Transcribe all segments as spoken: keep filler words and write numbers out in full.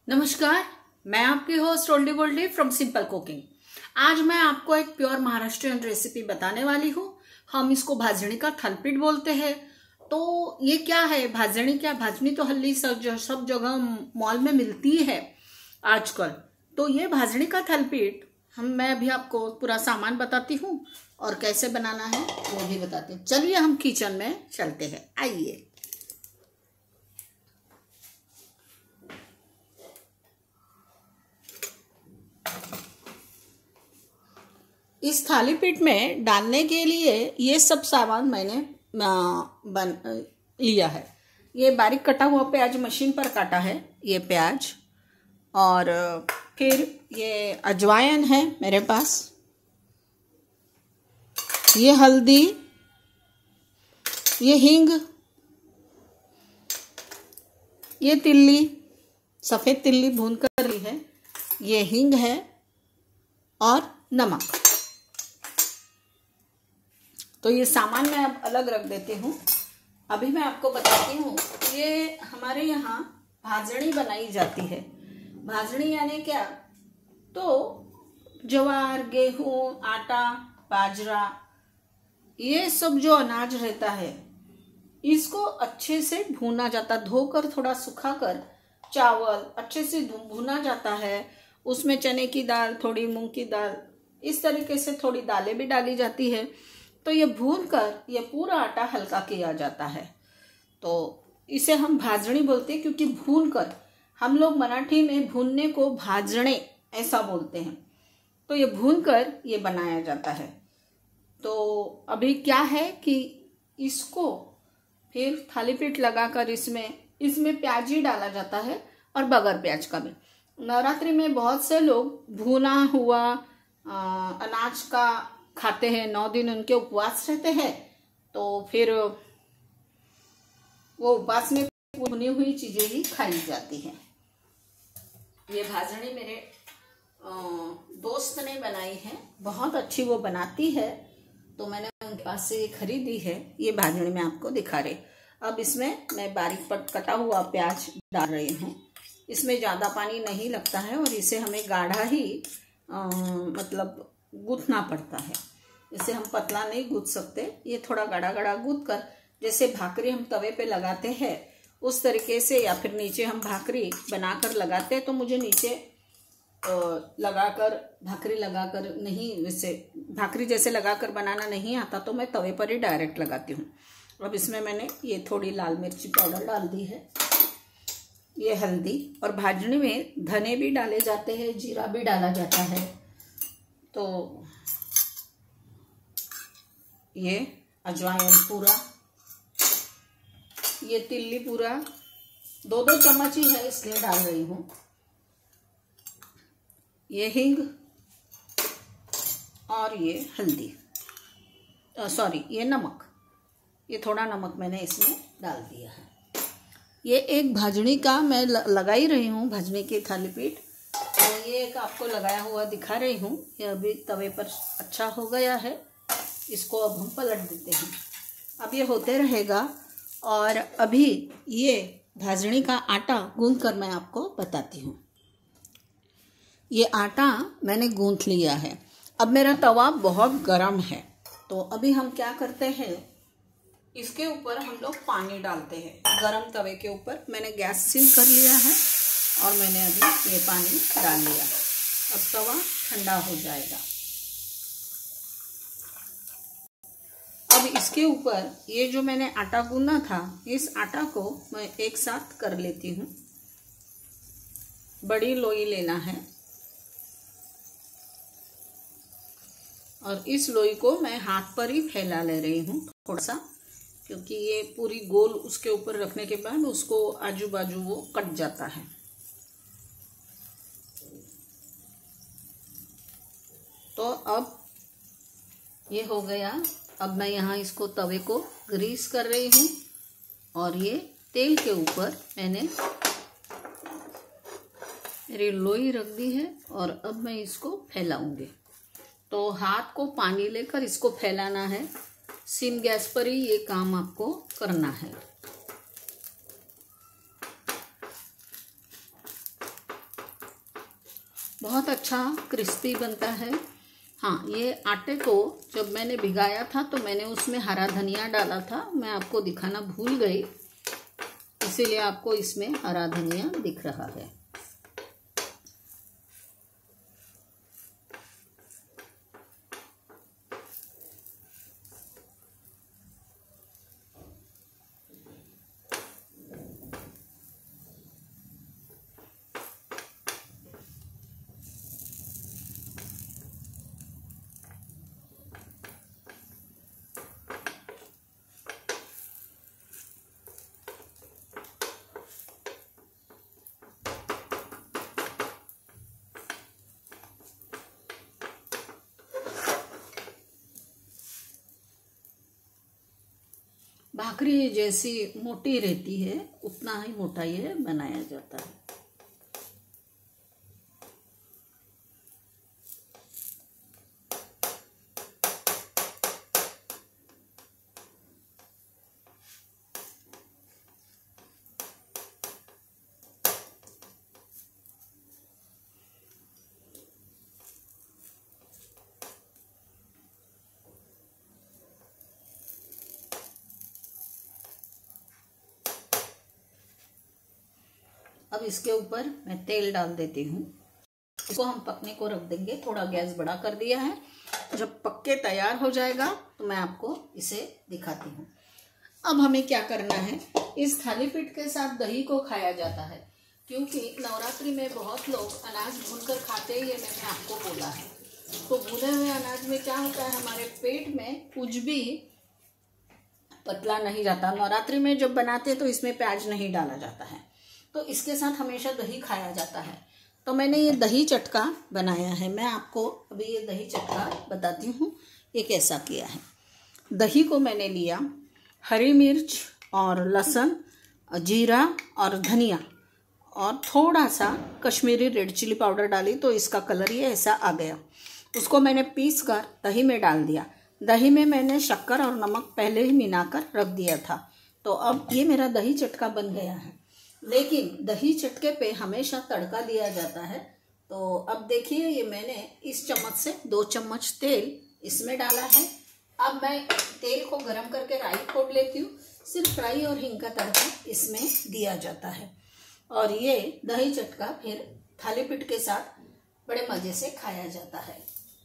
नमस्कार, मैं आपकी host Oldie Goldie from Simple Cooking. आज मैं आपको एक प्योर महाराष्ट्रियन रेसिपी बताने वाली हूँ। हम इसको भाजनी का थालीपीठ बोलते हैं। तो ये क्या है भाजनी? क्या भाजनी तो हल्ली सब सब जगह मॉल में मिलती है आजकल। तो ये भाजनी का थालीपीठ हम मैं अभी आपको पूरा सामान बताती हूँ और कैसे बनाना है वो भी बताते हैं। चलिए हम किचन में चलते हैं, आइए। इस थालीपीठ में डालने के लिए ये सब सामान मैंने बन लिया है। ये बारीक कटा हुआ प्याज मशीन पर काटा है, ये प्याज। और फिर ये अजवाइन है मेरे पास, ये हल्दी, ये हींग, ये तिल्ली, सफ़ेद तिल्ली भून कर ली है, ये हींग है और नमक। तो ये सामान मैं अब अलग रख देती हूँ। अभी मैं आपको बताती हूँ, ये हमारे यहाँ भाजनी बनाई जाती है। भाजनी यानी क्या? तो ज्वार, गेहूँ, आटा, बाजरा, ये सब जो अनाज रहता है इसको अच्छे से भूना जाता, धोकर थोड़ा सुखाकर चावल अच्छे से भूना जाता है। उसमें चने की दाल, थोड़ी मूंग की दाल, इस तरीके से थोड़ी दालें भी डाली जाती है। तो ये भून कर ये पूरा आटा हल्का किया जाता है। तो इसे हम भाजनी बोलते हैं, क्योंकि भून कर, हम लोग मराठी में भूनने को भाजने ऐसा बोलते हैं। तो ये भून कर ये बनाया जाता है। तो अभी क्या है कि इसको फिर थालीपीठ लगाकर इसमें इसमें प्याज ही डाला जाता है और बगैर प्याज का भी। नवरात्रि में बहुत से लोग भुना हुआ आ, अनाज का खाते हैं, नौ दिन उनके उपवास रहते हैं। तो फिर वो उपवास में भुनी हुई चीजें ही खाई जाती हैं। ये भाजनी मेरे दोस्त ने बनाई है, बहुत अच्छी वो बनाती है। तो मैंने उनके पास से ये खरीदी है। ये भाजनी मैं आपको दिखा रही। अब इसमें मैं बारीक पट कटा हुआ प्याज डाल रही हूँ। इसमें ज़्यादा पानी नहीं लगता है और इसे हमें गाढ़ा ही आ, मतलब गूंथना पड़ता है। इसे हम पतला नहीं गूंथ सकते। ये थोड़ा गाढ़ा गाढ़ा गूंथ कर, जैसे भाकरी हम तवे पे लगाते हैं उस तरीके से, या फिर नीचे हम भाकरी बनाकर लगाते हैं। तो मुझे नीचे लगाकर भाकरी लगाकर नहीं, वैसे भाकरी जैसे लगाकर बनाना नहीं आता, तो मैं तवे पर ही डायरेक्ट लगाती हूँ। अब इसमें मैंने ये थोड़ी लाल मिर्ची पाउडर डाल दी है, ये हल्दी, और भाजनी में धने भी डाले जाते हैं, जीरा भी डाला जाता है। तो ये अजवाइन पूरा, ये तिल्ली पूरा दो दो चम्मच ही है इसलिए डाल रही हूँ। ये हींग और ये हल्दी, सॉरी ये नमक, ये थोड़ा नमक मैंने इसमें डाल दिया है। ये एक भाजनी का मैं लगा ही रही हूँ, भाजनी की थालीपीठ। तो ये एक आपको लगाया हुआ दिखा रही हूँ। ये अभी तवे पर अच्छा हो गया है। इसको अब हम पलट देते हैं। अब ये होते रहेगा। और अभी ये भाजनी का आटा गूंथ कर मैं आपको बताती हूँ। ये आटा मैंने गूंथ लिया है। अब मेरा तवा बहुत गर्म है। तो अभी हम क्या करते हैं, इसके ऊपर हम लोग पानी डालते हैं। गरम तवे के ऊपर मैंने गैस सिम कर लिया है और मैंने अभी ये पानी डाल लिया। अब तवा ठंडा हो जाएगा। अब इसके ऊपर ये जो मैंने आटा गूंदा था, इस आटा को मैं एक साथ कर लेती हूँ। बड़ी लोई लेना है और इस लोई को मैं हाथ पर ही फैला ले रही हूँ थोड़ा सा, क्योंकि ये पूरी गोल उसके ऊपर रखने के बाद उसको आजू बाजू वो कट जाता है। तो अब ये हो गया। अब मैं यहाँ इसको तवे को ग्रीस कर रही हूँ और ये तेल के ऊपर मैंने मेरी लोई रख दी है और अब मैं इसको फैलाऊंगी। तो हाथ को पानी लेकर इसको फैलाना है। सिम गैस पर ही ये काम आपको करना है। बहुत अच्छा क्रिस्पी बनता है। हाँ, ये आटे को जब मैंने भिगाया था तो मैंने उसमें हरा धनिया डाला था, मैं आपको दिखाना भूल गई, इसीलिए आपको इसमें हरा धनिया दिख रहा है। भाकरी जैसी मोटी रहती है उतना ही मोटा ये बनाया जाता है। अब इसके ऊपर मैं तेल डाल देती हूँ, इसको हम पकने को रख देंगे। थोड़ा गैस बड़ा कर दिया है, जब पक के तैयार हो जाएगा तो मैं आपको इसे दिखाती हूँ। अब हमें क्या करना है, इस थाली पीठ के साथ दही को खाया जाता है, क्योंकि नवरात्रि में बहुत लोग अनाज भूनकर खाते हैं, ये मैंने आपको बोला है। तो भुने हुए अनाज में क्या होता है, हमारे पेट में कुछ भी पतला नहीं जाता। नवरात्रि में जब बनाते हैं तो इसमें प्याज नहीं डाला जाता है, तो इसके साथ हमेशा दही खाया जाता है। तो मैंने ये दही चटका बनाया है, मैं आपको अभी ये दही चटका बताती हूँ ये कैसा किया है। दही को मैंने लिया, हरी मिर्च और लहसुन, जीरा और धनिया और थोड़ा सा कश्मीरी रेड चिली पाउडर डाली, तो इसका कलर ये ऐसा आ गया। उसको मैंने पीस कर दही में डाल दिया। दही में मैंने शक्कर और नमक पहले ही मिलाकर रख दिया था। तो अब ये मेरा दही चटका बन गया है। लेकिन दही चटके पे हमेशा तड़का दिया जाता है। तो अब देखिए, ये मैंने इस चम्मच से दो चम्मच तेल इसमें डाला है। अब मैं तेल को गरम करके राई फोड़ लेती हूँ। सिर्फ राई और हिंग का तड़का इसमें दिया जाता है और ये दही चटका फिर थाली पीठ के साथ बड़े मज़े से खाया जाता है।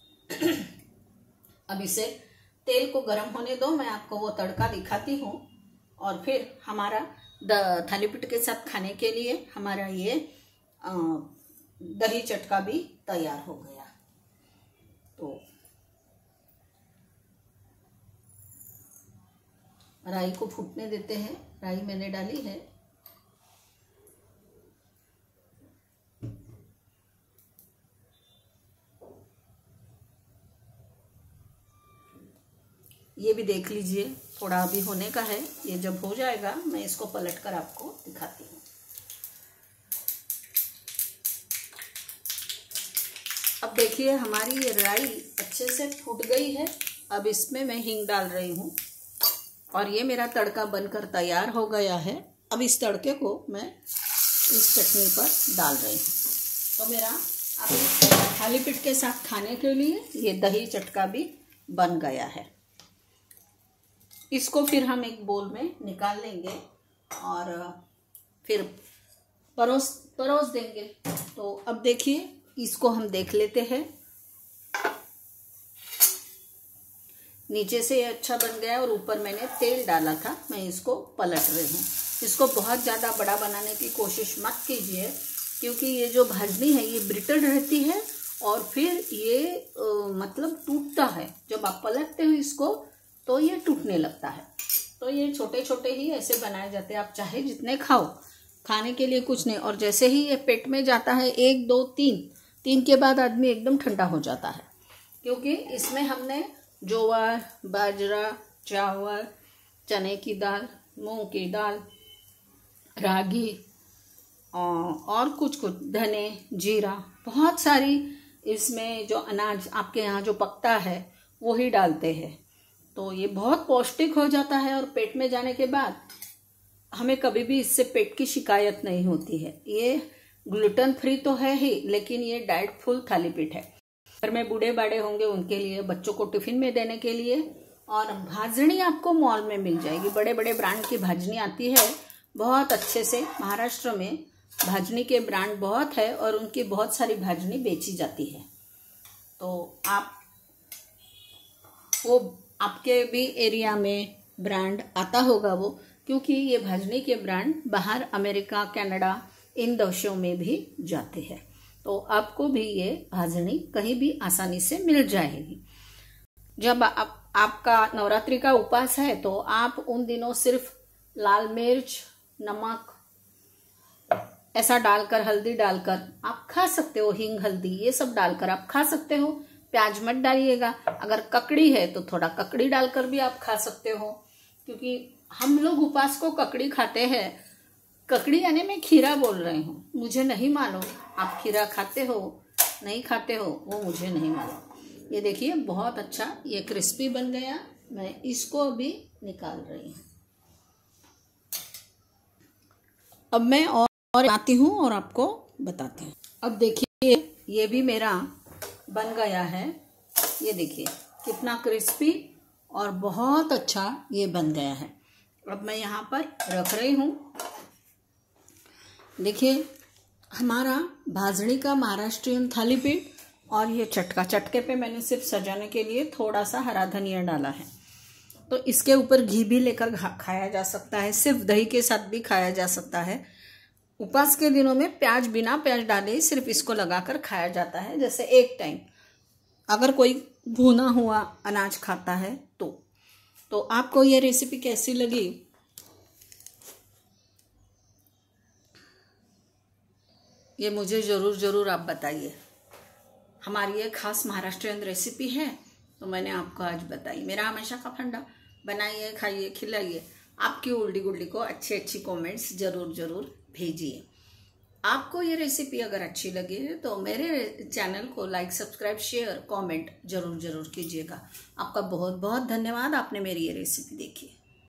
अब इसे तेल को गरम होने दो, मैं आपको वो तड़का दिखाती हूँ और फिर हमारा थाली पीठ के साथ खाने के लिए हमारा ये दही चटका भी तैयार हो गया। तो राई को फूटने देते हैं। राई मैंने डाली है। ये भी देख लीजिए, थोड़ा अभी होने का है। ये जब हो जाएगा मैं इसको पलटकर आपको दिखाती हूँ। अब देखिए, हमारी ये राई अच्छे से फूट गई है। अब इसमें मैं हींग डाल रही हूँ और ये मेरा तड़का बनकर तैयार हो गया है। अब इस तड़के को मैं इस चटनी पर डाल रही हूँ। तो मेरा अब थाली पीठ के साथ खाने के लिए ये दही चटका भी बन गया है। इसको फिर हम एक बोल में निकाल लेंगे और फिर परोस परोस देंगे। तो अब देखिए, इसको हम देख लेते हैं। नीचे से अच्छा बन गया और ऊपर मैंने तेल डाला था। मैं इसको पलट रही हूँ। इसको बहुत ज़्यादा बड़ा बनाने की कोशिश मत कीजिए, क्योंकि ये जो भाजनी है ये ब्रिटल रहती है और फिर ये आ, मतलब टूटता है। जब आप पलटते हो इसको तो ये टूटने लगता है। तो ये छोटे छोटे ही ऐसे बनाए जाते हैं। आप चाहे जितने खाओ, खाने के लिए कुछ नहीं। और जैसे ही ये पेट में जाता है, एक दो तीन तीन के बाद आदमी एकदम ठंडा हो जाता है, क्योंकि इसमें हमने ज्वार, बाजरा, चावल, चने की दाल, मूंग की दाल, रागी और कुछ कुछ धने, जीरा, बहुत सारी इसमें जो अनाज आपके यहाँ जो पकता है वो ही डालते हैं। तो ये बहुत पौष्टिक हो जाता है और पेट में जाने के बाद हमें कभी भी इससे पेट की शिकायत नहीं होती है। ये ग्लूटेन फ्री तो है ही, लेकिन ये डाइट फुल थालीपीठ है। घर में बूढ़े बाड़े होंगे उनके लिए, बच्चों को टिफिन में देने के लिए। और भाजनी आपको मॉल में मिल जाएगी, बड़े बड़े ब्रांड की भाजनी आती है बहुत अच्छे से। महाराष्ट्र में भाजनी के ब्रांड बहुत है और उनकी बहुत सारी भाजनी बेची जाती है। तो आप वो आपके भी एरिया में ब्रांड आता होगा वो, क्योंकि ये भाजनी के ब्रांड बाहर अमेरिका, कनाडा इन देशों में भी जाते हैं। तो आपको भी ये भाजनी कहीं भी आसानी से मिल जाएगी। जब आप, आपका नवरात्रि का उपवास है तो आप उन दिनों सिर्फ लाल मिर्च, नमक ऐसा डालकर, हल्दी डालकर आप खा सकते हो। हींग, हल्दी ये सब डालकर आप खा सकते हो। प्याज मत डालिएगा। अगर ककड़ी है तो थोड़ा ककड़ी डालकर भी आप खा सकते हो, क्योंकि हम लोग उपवास को ककड़ी खाते हैं। ककड़ी यानी मैं खीरा बोल रही हूँ, मुझे नहीं मालूम आप खीरा खाते हो नहीं खाते हो, वो मुझे नहीं मालूम। ये देखिए बहुत अच्छा ये क्रिस्पी बन गया। मैं इसको अभी निकाल रही हूँ। अब मैं और और आती हूँ और आपको बताती हूँ। अब देखिए ये भी मेरा बन गया है। ये देखिए कितना क्रिस्पी और बहुत अच्छा ये बन गया है। अब मैं यहाँ पर रख रही हूँ। देखिए हमारा भाजनी का महाराष्ट्रियन थालीपीठ, और ये चटका, चटके पे मैंने सिर्फ सजाने के लिए थोड़ा सा हरा धनिया डाला है। तो इसके ऊपर घी भी लेकर खाया जा सकता है, सिर्फ दही के साथ भी खाया जा सकता है। उपवास के दिनों में प्याज बिना प्याज डाले सिर्फ इसको लगाकर खाया जाता है। जैसे एक टाइम अगर कोई भुना हुआ अनाज खाता है तो तो आपको ये रेसिपी कैसी लगी ये मुझे ज़रूर ज़रूर आप बताइए। हमारी ये खास महाराष्ट्रियन रेसिपी है तो मैंने आपको आज बताई। मेरा हमेशा का फंडा, बनाइए, खाइए, खिलाइए। आपकी उल्टी गुल्डी को अच्छी अच्छी कमेंट्स ज़रूर ज़रूर भेजिए। आपको ये रेसिपी अगर अच्छी लगे तो मेरे चैनल को लाइक, सब्सक्राइब, शेयर, कमेंट ज़रूर ज़रूर कीजिएगा। आपका बहुत बहुत धन्यवाद, आपने मेरी ये रेसिपी देखी।